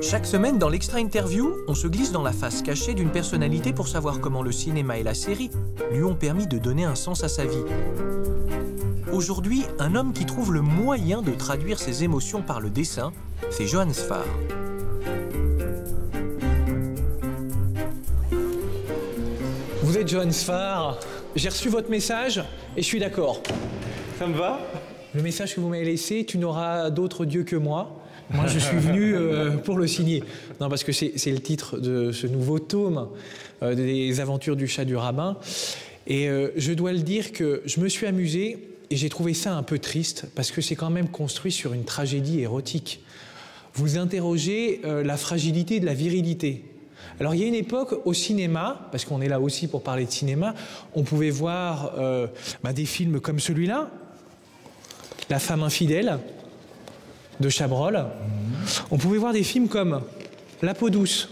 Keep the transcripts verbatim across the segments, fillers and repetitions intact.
Chaque semaine, dans l'Extra Interview, on se glisse dans la face cachée d'une personnalité pour savoir comment le cinéma et la série lui ont permis de donner un sens à sa vie. Aujourd'hui, un homme qui trouve le moyen de traduire ses émotions par le dessin, c'est Johann Sfar. Vous êtes Johann Sfar, j'ai reçu votre message et je suis d'accord. Ça me va? Le message que vous m'avez laissé, tu n'auras d'autre Dieu que moi. Moi, je suis venu euh, pour le signer. Non, parce que c'est le titre de ce nouveau tome euh, des aventures du chat du rabbin. Et euh, je dois le dire que je me suis amusé et j'ai trouvé ça un peu triste parce que c'est quand même construit sur une tragédie érotique. Vous interrogez euh, la fragilité de la virilité. Alors, il y a une époque au cinéma, parce qu'on est là aussi pour parler de cinéma, on pouvait voir euh, bah, des films comme celui-là, La femme infidèle, de Chabrol. Mmh. On pouvait voir des films comme La peau douce.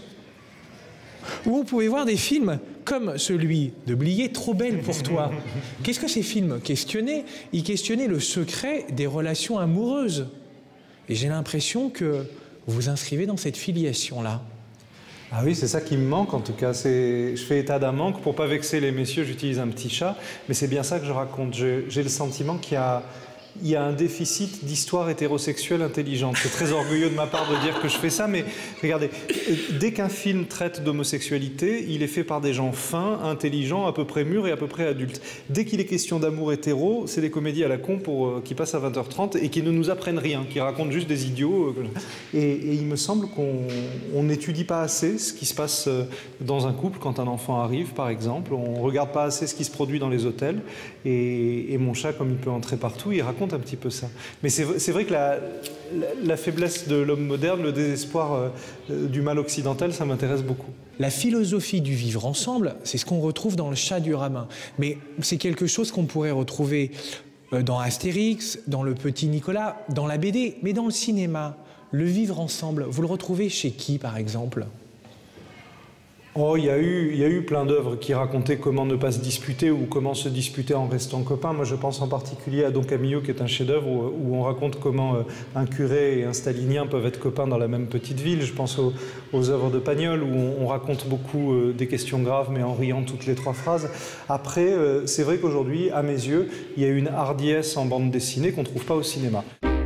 Ou on pouvait voir des films comme celui de Blier, Trop belle pour toi. Qu'est-ce que ces films questionnaient? Ils questionnaient le secret des relations amoureuses. Et j'ai l'impression que vous vous inscrivez dans cette filiation-là. Ah oui, c'est ça qui me manque en tout cas. Je fais état d'un manque. Pour ne pas vexer les messieurs, j'utilise un petit chat. Mais c'est bien ça que je raconte. J'ai le sentiment qu'il y a... il y a un déficit d'histoire hétérosexuelle intelligente. C'est très orgueilleux de ma part de dire que je fais ça, mais regardez, dès qu'un film traite d'homosexualité, il est fait par des gens fins, intelligents, à peu près mûrs et à peu près adultes. Dès qu'il est question d'amour hétéro, c'est des comédies à la con pour, euh, qui passent à vingt heures trente et qui ne nous apprennent rien, qui racontent juste des idiots. Euh, et, et il me semble qu'on n'étudie pas assez ce qui se passe dans un couple quand un enfant arrive, par exemple. On ne regarde pas assez ce qui se produit dans les hôtels. Et, et mon chat, comme il peut entrer partout, il raconte un petit peu ça. Mais c'est vrai que la, la, la faiblesse de l'homme moderne, le désespoir euh, du mal occidental, ça m'intéresse beaucoup. La philosophie du vivre ensemble, c'est ce qu'on retrouve dans le chat du rabbin. Mais c'est quelque chose qu'on pourrait retrouver dans Astérix, dans le Petit Nicolas, dans la B D, mais dans le cinéma. Le vivre ensemble, vous le retrouvez chez qui, par exemple ? Oh, il y a eu, il y a eu plein d'œuvres qui racontaient comment ne pas se disputer ou comment se disputer en restant copains. Moi, je pense en particulier à Don Camillo, qui est un chef-d'œuvre où, où on raconte comment euh, un curé et un stalinien peuvent être copains dans la même petite ville. Je pense aux, aux œuvres de Pagnol, où on, on raconte beaucoup euh, des questions graves, mais en riant toutes les trois phrases. Après, euh, c'est vrai qu'aujourd'hui, à mes yeux, il y a une hardiesse en bande dessinée qu'on ne trouve pas au cinéma.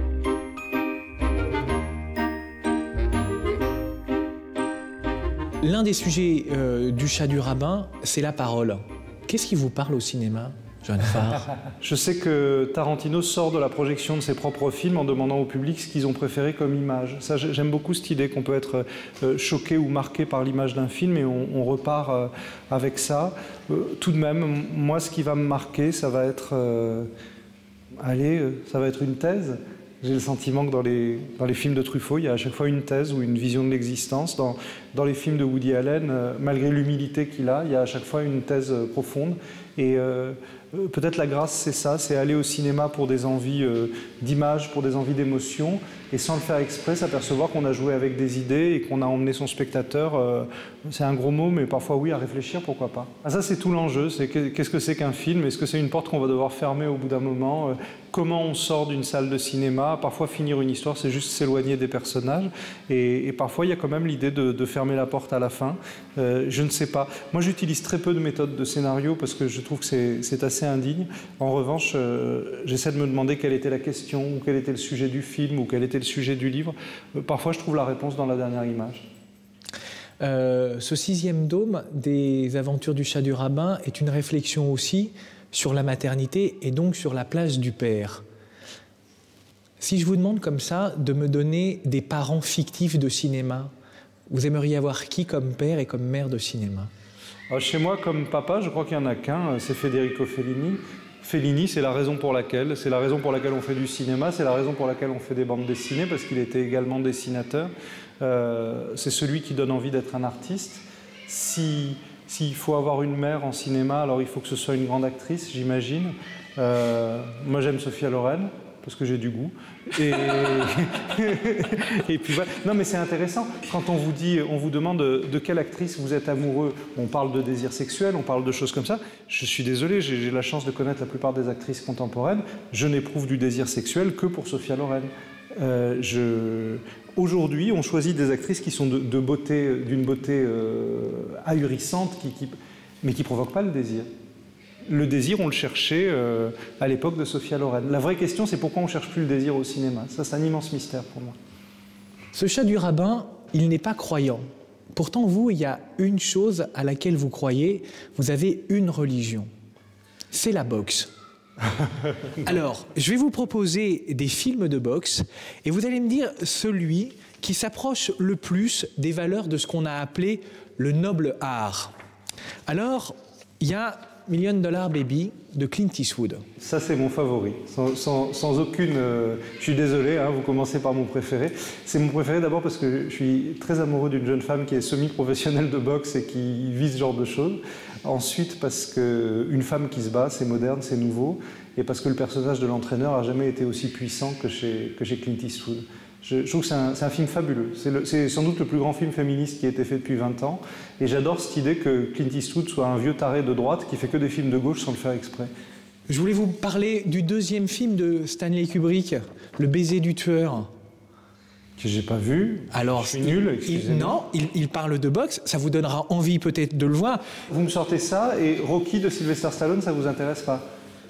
L'un des sujets euh, du chat du rabbin, c'est la parole. Qu'est-ce qui vous parle au cinéma, Johann Sfar? Je sais que Tarantino sort de la projection de ses propres films en demandant au public ce qu'ils ont préféré comme image. Ça, j'aime beaucoup cette idée qu'on peut être euh, choqué ou marqué par l'image d'un film et on, on repart euh, avec ça. Euh, tout de même, moi, ce qui va me marquer, ça va être, euh, allez, ça va être une thèse. J'ai le sentiment que dans les, dans les films de Truffaut, il y a à chaque fois une thèse ou une vision de l'existence. Dans, dans les films de Woody Allen, euh, malgré l'humilité qu'il a, il y a à chaque fois une thèse euh, profonde. Et euh, peut-être la grâce, c'est ça, c'est aller au cinéma pour des envies euh, d'image, pour des envies d'émotion, et sans le faire exprès, s'apercevoir qu'on a joué avec des idées et qu'on a emmené son spectateur, euh, c'est un gros mot, mais parfois oui, à réfléchir, pourquoi pas. Ah, ça, c'est tout l'enjeu, c'est qu'est-ce que c'est qu'un film? Est-ce que c'est une porte qu'on va devoir fermer au bout d'un moment? euh, Comment on sort d'une salle de cinéma? Parfois, finir une histoire, c'est juste s'éloigner des personnages, et, et parfois, il y a quand même l'idée de, de fermer la porte à la fin. Euh, je ne sais pas. Moi, j'utilise très peu de méthodes de scénario parce que je trouve que c'est assez indigne. En revanche, euh, j'essaie de me demander quelle était la question, ou quel était le sujet du film, ou quel était le sujet du livre. Euh, parfois, je trouve la réponse dans la dernière image. Euh, ce sixième dôme des aventures du chat du rabbin est une réflexion aussi sur la maternité et donc sur la place du père. Si je vous demande comme ça de me donner des parents fictifs de cinéma, vous aimeriez avoir qui comme père et comme mère de cinéma? Alors, chez moi, comme papa, je crois qu'il n'y en a qu'un, c'est Federico Fellini. Fellini, c'est la raison pour laquelle, c'est la raison pour laquelle on fait du cinéma, c'est la raison pour laquelle on fait des bandes dessinées, parce qu'il était également dessinateur. Euh, c'est celui qui donne envie d'être un artiste. Si, s'il faut avoir une mère en cinéma, alors il faut que ce soit une grande actrice, j'imagine. Euh, moi, j'aime Sophia Loren, parce que j'ai du goût. Et, et puis voilà. Non, mais c'est intéressant. Quand on vous dit, on vous demande de quelle actrice vous êtes amoureux, on parle de désir sexuel, on parle de choses comme ça. Je suis désolé, j'ai la chance de connaître la plupart des actrices contemporaines. Je n'éprouve du désir sexuel que pour Sophia Loren. Euh, je... Aujourd'hui, on choisit des actrices qui sont de, de beauté, d'une beauté euh, ahurissante, qui, qui... mais qui ne provoquent pas le désir. Le désir, on le cherchait euh, à l'époque de Sophia Loren. La vraie question, c'est pourquoi on ne cherche plus le désir au cinéma. Ça, c'est un immense mystère pour moi. Ce chat du rabbin, il n'est pas croyant. Pourtant, vous, il y a une chose à laquelle vous croyez, vous avez une religion. C'est la boxe. Alors, je vais vous proposer des films de boxe et vous allez me dire celui qui s'approche le plus des valeurs de ce qu'on a appelé le noble art. Alors, il y a Million Dollar Baby de Clint Eastwood. Ça, c'est mon favori, sans, sans, sans aucune... Euh, je suis désolé, hein, vous commencez par mon préféré. C'est mon préféré d'abord parce que je suis très amoureux d'une jeune femme qui est semi-professionnelle de boxe et qui vit ce genre de choses. Ensuite, parce qu'une femme qui se bat, c'est moderne, c'est nouveau. Et parce que le personnage de l'entraîneur n'a jamais été aussi puissant que chez, que chez Clint Eastwood. Je, je trouve que c'est un, un film fabuleux. C'est sans doute le plus grand film féministe qui a été fait depuis vingt ans. Et j'adore cette idée que Clint Eastwood soit un vieux taré de droite qui fait que des films de gauche sans le faire exprès. Je voulais vous parler du deuxième film de Stanley Kubrick, Le baiser du tueur. Que j'ai pas vu. Alors, je suis nul, excusez-moi. Non, il, il parle de boxe, ça vous donnera envie peut-être de le voir. Vous me sortez ça et Rocky de Sylvester Stallone, ça vous intéresse pas?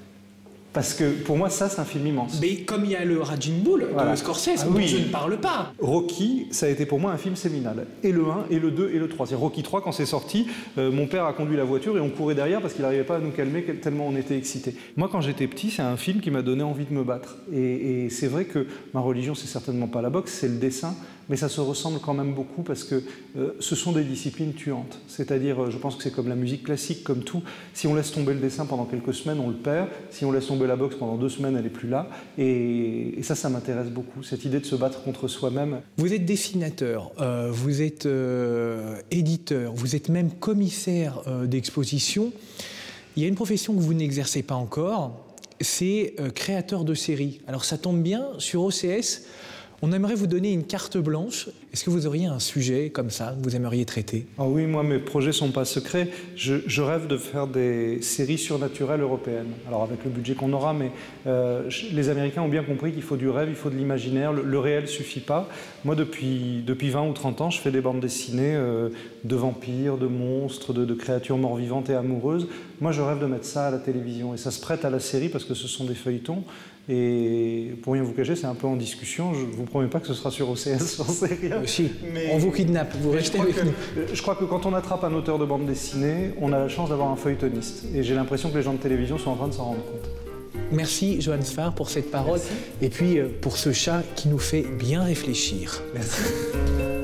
Parce que pour moi, ça, c'est un film immense. Mais comme il y a le Raging Bull voilà. de Scorsese, ah, dont oui. je ne parle pas. Rocky, ça a été pour moi un film séminal. Et le un, et le deux, et le trois. C'est Rocky trois, quand c'est sorti, euh, mon père a conduit la voiture et on courait derrière parce qu'il n'arrivait pas à nous calmer tellement on était excités. Moi, quand j'étais petit, c'est un film qui m'a donné envie de me battre. Et, et c'est vrai que ma religion, c'est certainement pas la boxe, c'est le dessin. Mais ça se ressemble quand même beaucoup parce que euh, ce sont des disciplines tuantes. C'est-à-dire, euh, je pense que c'est comme la musique classique, comme tout. Si on laisse tomber le dessin pendant quelques semaines, on le perd. Si on laisse tomber la boxe pendant deux semaines, elle n'est plus là. Et, et ça, ça m'intéresse beaucoup, cette idée de se battre contre soi-même. Vous êtes dessinateur, euh, vous êtes euh, éditeur, vous êtes même commissaire euh, d'exposition. Il y a une profession que vous n'exercez pas encore, c'est euh, créateur de séries. Alors ça tombe bien, sur O C S, on aimerait vous donner une carte blanche. Est-ce que vous auriez un sujet comme ça que vous aimeriez traiter? Ah oui, moi, mes projets ne sont pas secrets. Je, je rêve de faire des séries surnaturelles européennes. Alors, avec le budget qu'on aura, mais euh, les Américains ont bien compris qu'il faut du rêve, il faut de l'imaginaire. Le, le réel ne suffit pas. Moi, depuis, depuis vingt ou trente ans, je fais des bandes dessinées euh, de vampires, de monstres, de, de créatures mort-vivantes et amoureuses. Moi, je rêve de mettre ça à la télévision. Et ça se prête à la série parce que ce sont des feuilletons. Et pour rien vous cacher, c'est un peu en discussion. Je ne vous promets pas que ce sera sur O C S, j'en sais rien. Si, mais on vous kidnappe, vous restez avec que, nous. Je crois que quand on attrape un auteur de bande dessinée, on a la chance d'avoir un feuilletoniste. Et j'ai l'impression que les gens de télévision sont en train de s'en rendre compte. Merci Johan Sfar pour cette parole. Merci. Et puis pour ce chat qui nous fait bien réfléchir. Merci.